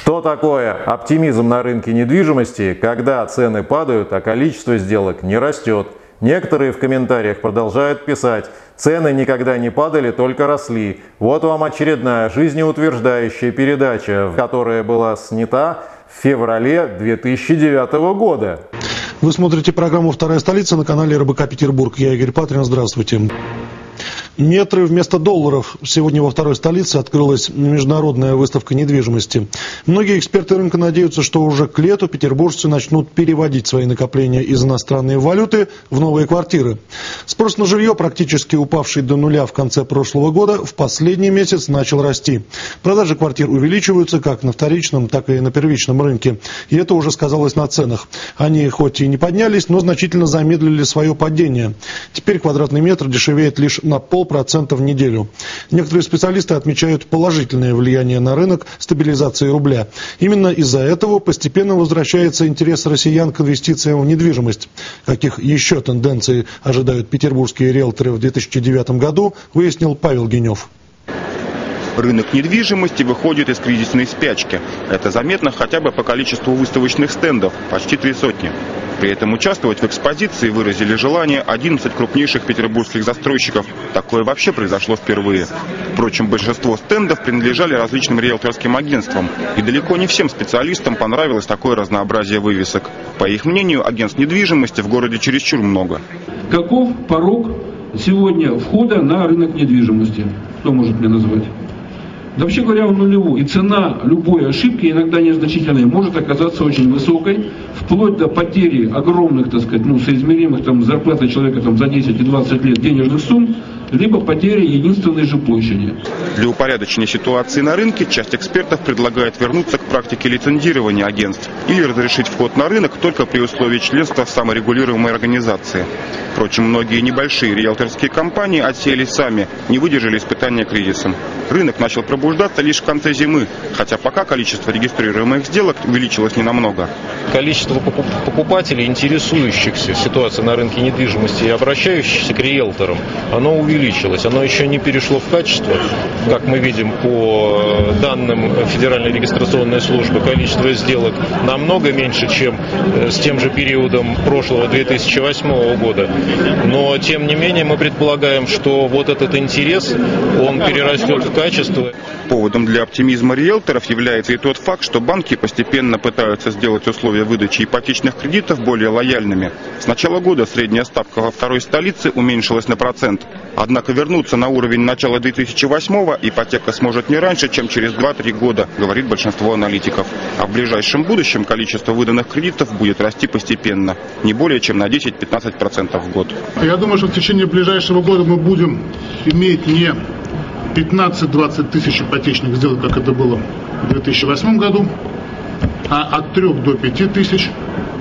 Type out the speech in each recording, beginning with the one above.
Что такое оптимизм на рынке недвижимости, когда цены падают, а количество сделок не растет? Некоторые в комментариях продолжают писать: цены никогда не падали, только росли. Вот вам очередная жизнеутверждающая передача, которая была снята в феврале 2009 года. Вы смотрите программу «Вторая столица» на канале РБК Петербург. Я Игорь Патрин. Здравствуйте. Метры вместо долларов. Сегодня во второй столице открылась международная выставка недвижимости. Многие эксперты рынка надеются, что уже к лету петербуржцы начнут переводить свои накопления из иностранной валюты в новые квартиры. Спрос на жилье, практически упавший до нуля в конце прошлого года, в последний месяц начал расти. Продажи квартир увеличиваются как на вторичном, так и на первичном рынке. И это уже сказалось на ценах. Они хоть и не поднялись, но значительно замедлили свое падение. Теперь квадратный метр дешевеет лишь на 0,5% в неделю. Некоторые специалисты отмечают положительное влияние на рынок стабилизации рубля. Именно из-за этого постепенно возвращается интерес россиян к инвестициям в недвижимость. Каких еще тенденций ожидают петербургские риэлторы в 2009 году, выяснил Павел Генев. Рынок недвижимости выходит из кризисной спячки. Это заметно хотя бы по количеству выставочных стендов – почти 300. При этом участвовать в экспозиции выразили желание 11 крупнейших петербургских застройщиков. Такое вообще произошло впервые. Впрочем, большинство стендов принадлежали различным риэлторским агентствам. И далеко не всем специалистам понравилось такое разнообразие вывесок. По их мнению, агентств недвижимости в городе чересчур много. Каков порог сегодня входа на рынок недвижимости? Кто может мне назвать? Да, вообще говоря, он нулевой. И цена любой ошибки, иногда незначительной, может оказаться очень высокой, вплоть до потери огромных, так сказать, соизмеримых зарплаты человека за 10 и 20 лет денежных сумм, либо потери единственной жилплощади. Для упорядочения ситуации на рынке часть экспертов предлагает вернуться к практике лицензирования агентств или разрешить вход на рынок только при условии членства в саморегулируемой организации. Впрочем, многие небольшие риэлторские компании отсеялись сами, не выдержали испытания кризисом. Рынок начал пробуждаться лишь в конце зимы, хотя пока количество регистрируемых сделок увеличилось ненамного. Количество покупателей, интересующихся ситуацией на рынке недвижимости и обращающихся к риэлторам, оно увеличилось. Оно еще не перешло в качество. Как мы видим по данным Федеральной регистрационной службы, количество сделок намного меньше, чем с тем же периодом прошлого 2008 года. Но, тем не менее, мы предполагаем, что вот этот интерес, он перерастет в качество. Поводом для оптимизма риэлторов является и тот факт, что банки постепенно пытаются сделать условия выдачи ипотечных кредитов более лояльными. С начала года средняя ставка во второй столице уменьшилась на 1%. Однако вернуться на уровень начала 2008-го ипотека сможет не раньше, чем через 2-3 года, говорит большинство аналитиков. А в ближайшем будущем количество выданных кредитов будет расти постепенно, не более чем на 10-15% в год. Я думаю, что в течение ближайшего года мы будем иметь не 15-20 тысяч ипотечных сделок, как это было в 2008 году, а от 3 до 5 тысяч.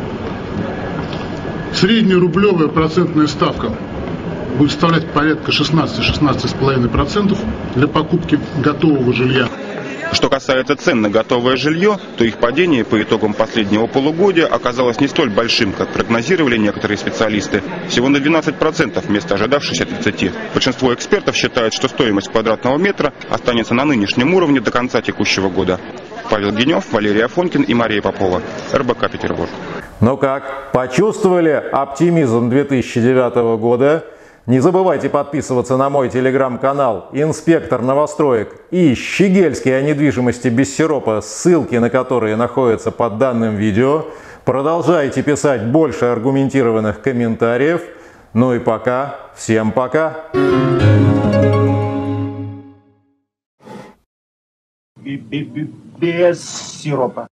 Среднерублевая процентная ставка будет составлять порядка 16-16,5% для покупки готового жилья. Что касается цен на готовое жилье, то их падение по итогам последнего полугодия оказалось не столь большим, как прогнозировали некоторые специалисты. Всего на 12% вместо ожидавшихся 30%. Большинство экспертов считают, что стоимость квадратного метра останется на нынешнем уровне до конца текущего года. Павел Генев, Валерий Афонькин и Мария Попова. РБК Петербург. Ну как, почувствовали оптимизм 2009 года? Не забывайте подписываться на мой телеграм-канал «Инспектор новостроек» и «Щегельский о недвижимости без сиропа», ссылки на которые находятся под данным видео. Продолжайте писать больше аргументированных комментариев. Ну и пока. Всем пока. Без сиропа.